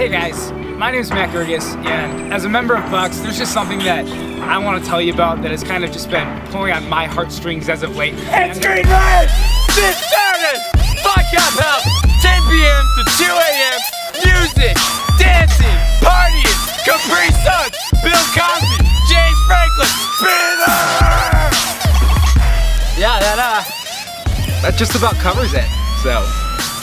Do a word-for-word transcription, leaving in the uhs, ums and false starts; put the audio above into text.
Hey guys, my name is Matt Gerges, and as a member of B Y X, there's just something that I want to tell you about that has kind of just been pulling on my heartstrings as of late. It's Green Rave! This Saturday, Blackout House, ten p m to two a m Music, dancing, partying, Capri Sun, Bill Cosby, James Franklin, be there! Yeah, that uh, that just about covers it. So,